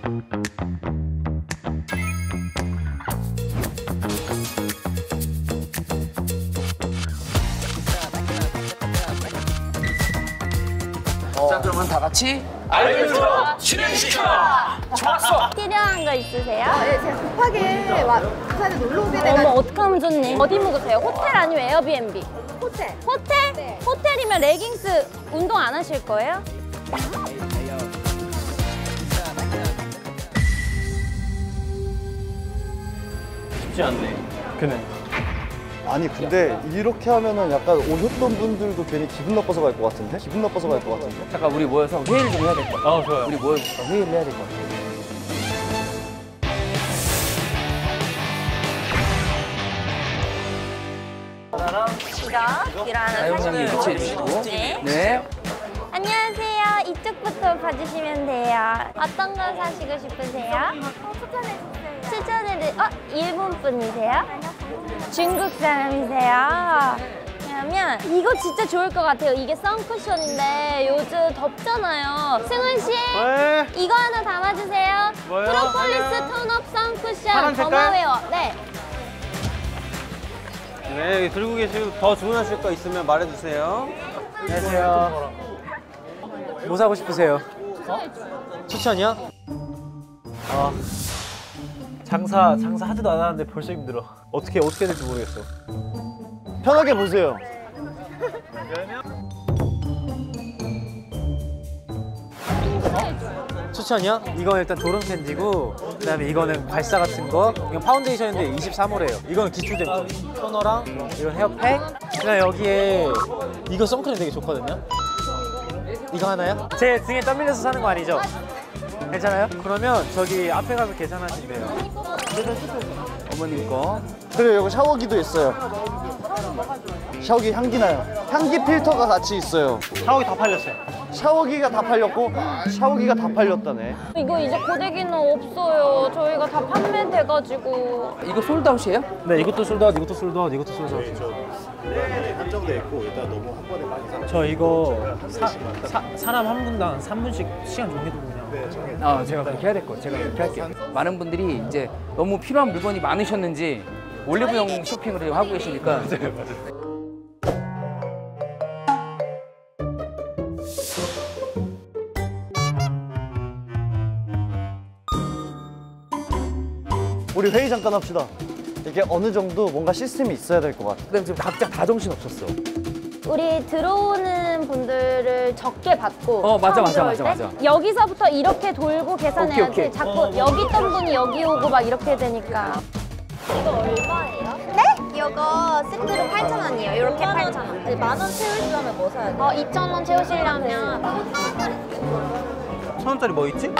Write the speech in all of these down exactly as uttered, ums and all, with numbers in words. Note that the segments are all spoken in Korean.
자, 그러면 다 같이 알려줘! 진행시켜! 좋았어! 필요한 거 있으세요? 네, 제가 급하게 막 부산에 놀러 오게 어머, 돼가지고. 어떻게 하면 좋니? 어디 묵으세요? 호텔 아니면 에어비앤비? 호텔. 호텔? 네. 호텔이면 레깅스 운동 안 하실 거예요? 쉽지 않네. 그네. 아니 근데 이렇게 하면은 약간 오셨던 분들도 괜히 기분 나빠서 갈 것 같은데? 기분 나빠서 갈 것 같은데? 잠깐 우리 모여서 회의를 좀 해야 될 것 같아. 아, 좋아요. 우리 모여서 회의를 해야 될 것 같아. 이거 일하는 사용량이 교체해 주시고. 네. 네. 안녕하세요. 이쪽부터 봐주시면 돼요. 어떤 거 사시고 싶으세요? 추천해주세요. 추천해드. 어? 일본 분이세요? 중국 사람이세요? 그러면 이거 진짜 좋을 것 같아요. 이게 선쿠션인데 요즘 덥잖아요. 승훈 씨, 네. 이거 하나 담아주세요. 뭐요? 프로폴리스 하나. 톤업 선쿠션 파란 색깔? 더마웨어. 네. 네, 들고 계시고 더 주문하실 거 있으면 말해주세요. 안녕하세요. 뭐 사고 싶으세요? 어? 추천이요? 아, 장사 장사 하지도 않았는데 벌써 힘들어. 어떻게 어떻게 될지 모르겠어. 편하게 보세요. 추천이요? 이건 일단 졸음 캔디고, 그다음에 이거는 발사 같은 거. 이건 파운데이션인데 이십삼 호래요. 이거는 기초 제품. 토너랑 이건 헤어팩. 그다음 여기에 이거 선크림 되게 좋거든요. 이거 하나요? 제 등에 땀 흘려서 사는 거 아니죠? 괜찮아요? 그러면 저기 앞에 가서 계산하시면 돼요. 어머님 거. 그리고 여기 샤워기도 있어요. 샤워기 향기 나요. 향기 필터가 같이 있어요. 샤워기 다 팔렸어요. 샤워기가 다 팔렸고 샤워기가 다 팔렸다네. 이거 이제 고데기는 없어요. 저희가 다 판매돼가지고. 이거 솔드아웃이에요? 네, 이것도 솔드아웃, 이것도 솔드아웃, 이것도 솔드아웃. 한정돼 있고 일단 너무 한 번에 많이 사는 저 이거 사, 사, 사람 한 분당 삼 분씩 시간 정해두고 그냥. 아, 제가 그렇게 해야 될 거. 제가 그렇게 할게요. 많은 분들이 이제 너무 필요한 물건이 많으셨는지 올리브영 쇼핑을 하고 계시니까. 우리 회의 잠깐 합시다. 이게 어느 정도 뭔가 시스템이 있어야 될 것 같아. 근데 지금 각자 다 정신 없었어. 우리 들어오는 분들을 적게 받고 어, 맞아, 처음 맞아, 들어올 맞아, 때 맞아. 여기서부터 이렇게 돌고 계산해야지. 오케이, 오케이. 자꾸 여기 있던 분이 여기 오고 막 이렇게 되니까. 이거 얼마예요? 네? 이거 세트로 팔천 원이에요. 이렇게 팔천 원. 만 원 채우시려면 뭐 사야 돼요? 어, 이천 원 채우시려면 천 원짜리 뭐 있지?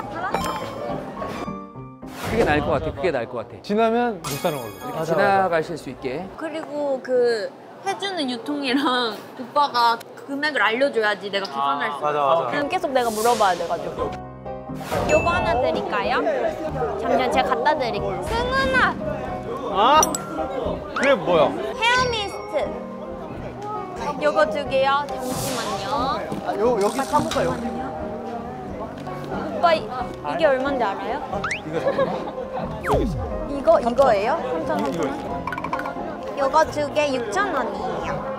그게 나을 것 같아. 그게 나을 것 같아. 지나면 못 사는 걸로. 이렇게 지나가실 수 있게. 그리고 그 해주는 유통이랑 오빠가 금액을 알려줘야지 내가 계산할 수 있어. 맞아, 맞아. 그럼 계속 내가 물어봐야 돼가지고. 요거 하나 드릴까요? 잠시만 제가 갖다 드릴게요. 승은아! 아? 그게 뭐야? 헤어미스트. 요거 두 개요. 잠시만요. 아, 요, 여기 사무가 여기. 오빠 이, 이게 얼마인지 알아요? 이거 이거예요? 삼천 원. 요거 두 개 육천 원이에요.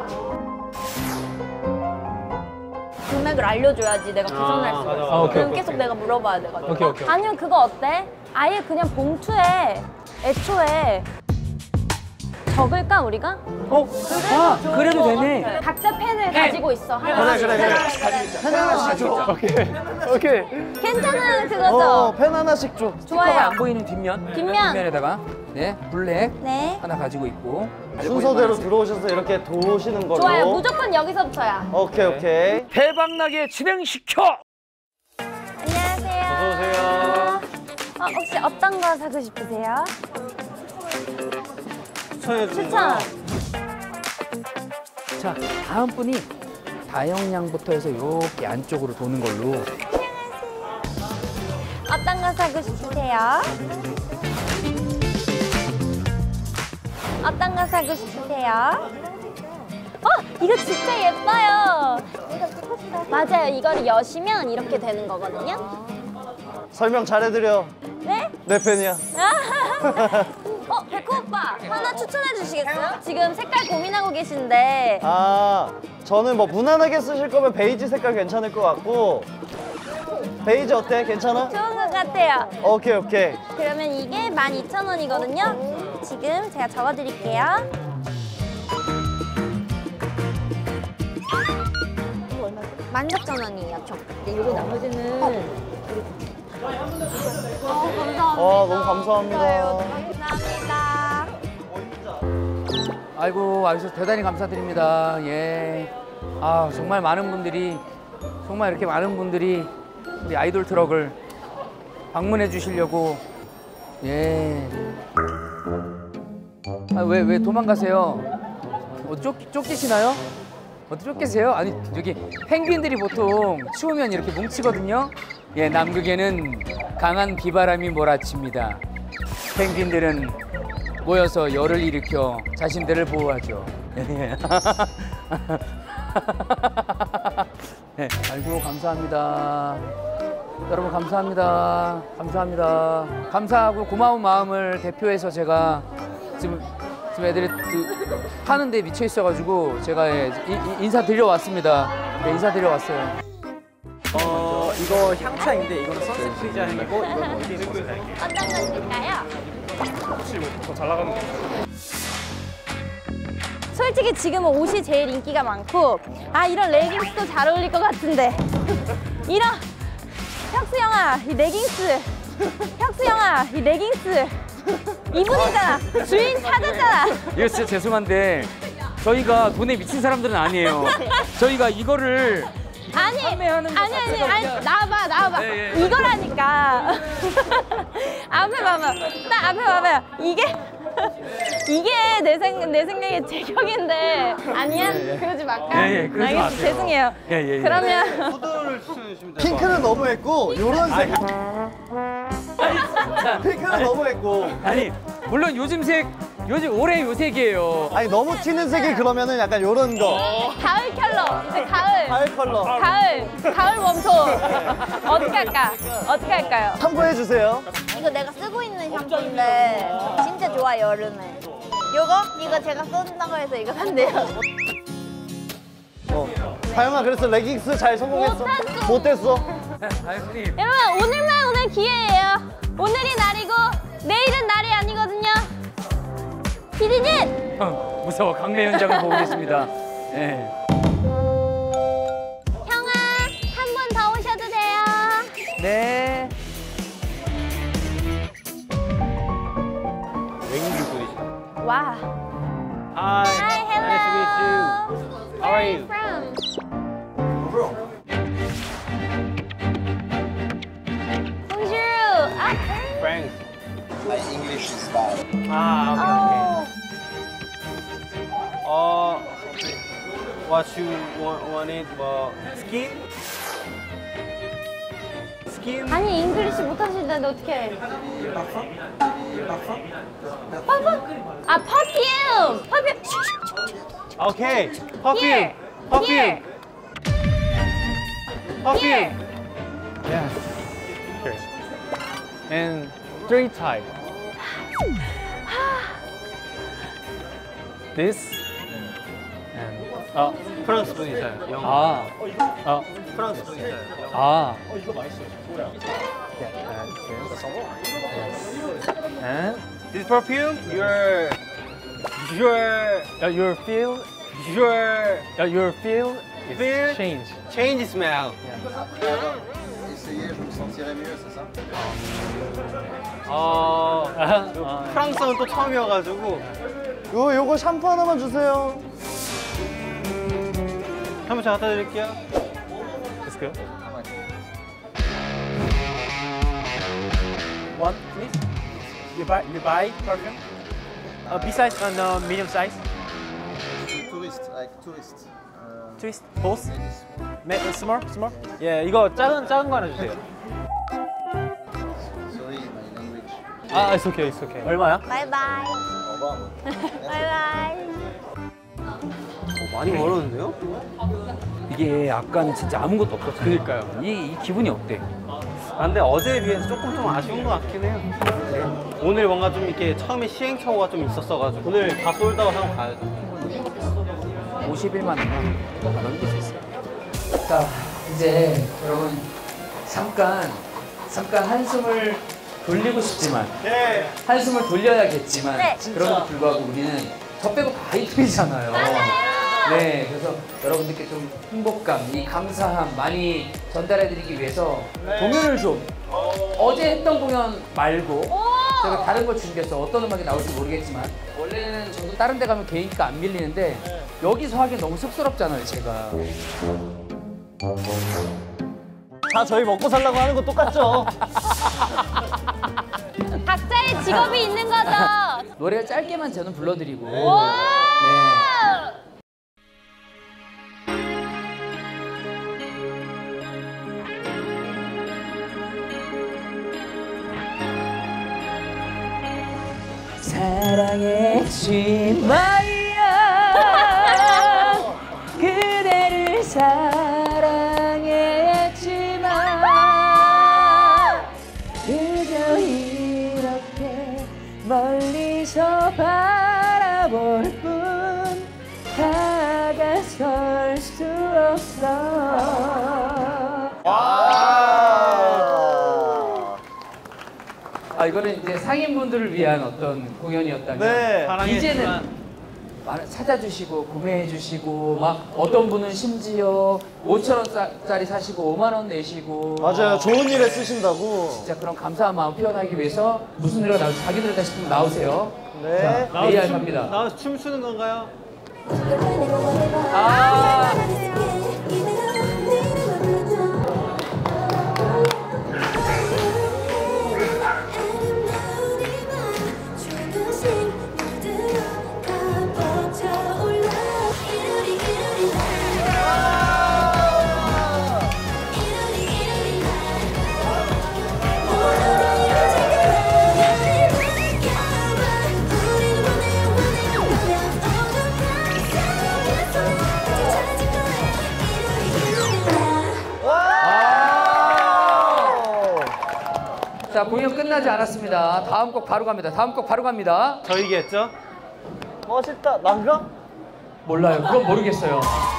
금액을 알려줘야지 내가 계산할 수 있어. 아, 오케이, 그럼 오케이, 계속 오케이. 내가 물어봐야 돼가지고. 오케이, 오케이. 아니면 그거 어때? 아예 그냥 봉투에 애초에 적을까 우리가? 어? 아, 그래도 되네. 각자 펜을 가지고 있어. 하나. 그래, 그래, 펜 하나씩 줘. 오케이, 오케이. 괜찮은 그거죠? 어, 펜 하나씩 줘. 스티커가 좋아요. 안 보이는 뒷면. 뒷면. 뒷면에다가 네, 블랙 네. 하나 가지고 있고. 순서대로 들어오셔서 이렇게 도시는 걸로. 좋아요. 무조건 여기서부터야. 오케이, 오케이. 대박나게 진행시켜! 안녕하세요. 어서 오세요. 어, 혹시 어떤 거 사고 싶으세요? 추천해 주는 추천. 자, 다음 분이 다영양부터 해서 이렇게 안쪽으로 도는 걸로. 어떤 거 사고 싶으세요? 어떤 거 사고 싶으세요? 어, 이거 진짜 예뻐요. 맞아요. 이거를 여시면 이렇게 되는 거거든요. 설명 잘해드려. 네? 내 팬이야. 어, 백호 오빠 하나 추천해 주시겠어요? 지금 색깔 고민하고 계신데 아, 저는 뭐 무난하게 쓰실 거면 베이지 색깔 괜찮을 것 같고. 베이지 어때? 괜찮아? 좋은 것 같아요. 오케이, 오케이. 그러면 이게 만 이천 원이거든요. 지금 제가 적어드릴게요. 만 육천 원이에요, 총. 이거 나머지는 어, 감사합니다. 어, 너무 감사합니다. 감사합니다. 아이고 와주셔서 대단히 감사드립니다. 예. 아 정말 많은 분들이 정말 이렇게 많은 분들이 우리 아이돌 트럭을 방문해 주시려고 예. 아왜 왜 도망가세요? 어, 쫓 쫓기시나요? 어떻게 쫓기세요? 아니 여기 펭귄들이 보통 추우면 이렇게 뭉치거든요. 예 남극에는 강한 비바람이 몰아칩니다. 펭귄들은 모여서 열을 일으켜 자신들을 보호하죠. 네. 네. 아이고 감사합니다. 여러분 감사합니다. 감사합니다. 감사하고 고마운 마음을 대표해서 제가 지금 지금 애들이 그 하는데 미쳐 있어가지고 제가 예, 이, 인사드려 왔습니다. 네, 인사드려 왔어요. 어 이거 향차인데 이거는 선셋 프리자행이고 이건 원피스 버섯향이에요. 어떤 것일까요? 혹시 뭐더잘 나가는 거? 솔직히 지금은 옷이 제일 인기가 많고 아 이런 레깅스도 잘 어울릴 것 같은데 이런 혁수 형아 이 레깅스 혁수 형아 이 레깅스 이분이잖아 주인 찾았잖아. 이거 진짜 죄송한데 저희가 돈에 미친 사람들은 아니에요. 저희가 이거를 아니 판매하는 것 아니 아니 자체가 아니 그냥- 나와봐 나와봐 예, 예, 예. 이거라니까. 앞에 봐봐 딱 앞에 봐봐요 이게 이게 내, 생, 내 생각에 제격인데 아니야? 예, 예. 그러지 말까? 예, 예, 그러지 알겠어, 마세요. 죄송해요. 예, 예, 예. 그러면 후드를 추천해 주시면 될것 같아요. 핑크는 너무했고, 요런 색. 핑크는 너무했고. 아니 물론 요즘 색 요즘 올해 요 색이에요. 아니, 너무 튀는 색이 그러면은 약간 요런 거. 가을 컬러 이제 가을 가을 컬러. 가을 가을 웜톤 어떻게 할까? 어떻게 할까요? 참고해주세요. 이거 내가 쓰고 있는 샴푸인데 진짜 좋아, 여름에. 요거? 이거 제가 쓴다고 해서 이거 산대요. 어. 다영아, 그래서 레깅스 잘 성공했어? 못했어. 못했어? 아유님 여러분 오늘만 오늘 기회예요. 오늘이 날이고 내일은 날이 아니거든요. 피디님 어, 무서워 강매 현장을 보고 계십니다. 예. 형아 한 번 더 오셔도 돼요. 네. 외국인 분이시다. 와. Hi. Hi, hello. Nice to meet you. How are you? from? Bonjour. Ah, Frank. My English is bad. Ah, oh. okay, okay. Uh, what you want, wanted? 뭐 skin? Skin? 아니 잉글리시 못하시는데 어떻게 해? 퍼퓸? 아 퍼퓸! 퍼퓸! Okay. Perfume. Here. Perfume. Here. Perfume. Here. Yeah. Okay. And three type. This and 어, 프랑스 분이세요. 영어. 아, 어, 프랑스 분이세요. 아. 어, 이거 맛있어요. Yeah, and this. Yes. And This perfume, your, your, uh, your feel, your uh, your feel is Feel? change. change smell. Essayez, je me sentirais mieux, c'est ça? 어, 아, 프랑스는 또 처음이어가지고 요, 요거 샴푸 하나만 주세요. 한번 제가 갖다 드릴게요. That's good. One, please. You buy, you buy perfume. Uh, besides on uh, medium size, Touriste, like touriste. Uh, twist, both. Ma- uh, small, small. 예, 이거 작은 작은 거 하나 주세요. sorry, my language. 아, it's okay, it's okay. 얼마야? 바이바이. Au revoir. 바이바이. 많이 멀었는데요? 이게 아까는 진짜 아무것도 없었어요. 그러니까요. 이, 이 기분이 어때? 아, 근데 어제에 비해서 조금 좀 아쉬운 것 같긴 해요. 오늘 뭔가 좀 이렇게 처음에 시행착오가 좀 있었어가지고 오늘 다 쏠다고 하고 가야죠. 오십일만 원만 넘길 수 있어요. 자, 이제 여러분 잠깐 잠깐 한숨을 돌리고 싶지만 네. 한숨을 돌려야겠지만 네. 그럼에도 불구하고 우리는 저 빼고 다 이틀이잖아요. 네, 그래서 여러분들께 좀 행복감, 이 감사함 많이 전달해드리기 위해서 공연을 좀 어제 했던 공연 말고 제가 다른 걸 준비했어. 어떤 음악이 나올지 모르겠지만 원래는 저도 다른 데 가면 개인기가 안 밀리는데 여기서 하기 너무 쑥스럽잖아요, 제가. 다 저희 먹고 살라고 하는 거 똑같죠? 각자의 직업이 있는 거죠. 노래를 짧게만 저는 불러드리고. 와! 네. 사랑했지 마야 그대를 사랑했지만 그저 이렇게 멀리서 바라볼 뿐 다가설 수 없어. 아, 이거는 이제 상인분들을 위한 어떤 공연이었다면 네. 이제는 많이 찾아주시고 구매해주시고 막 어떤 분은 심지어 오천 원짜리 사시고 오만 원 내시고 맞아요. 좋은 일에 쓰신다고. 진짜 그런 감사한 마음 표현하기 위해서 무슨 노래가 나올지 자기 노래다 싶으면 나오세요. 네. 자, 에이알 갑니다. 나와서 춤추는 건가요? 아, 자, 공연 끝나지 않았습니다. 다음 곡 바로 갑니다. 다음 곡 바로 갑니다. 저희겠죠? 멋있다. 난가? 몰라요. 그건 모르겠어요.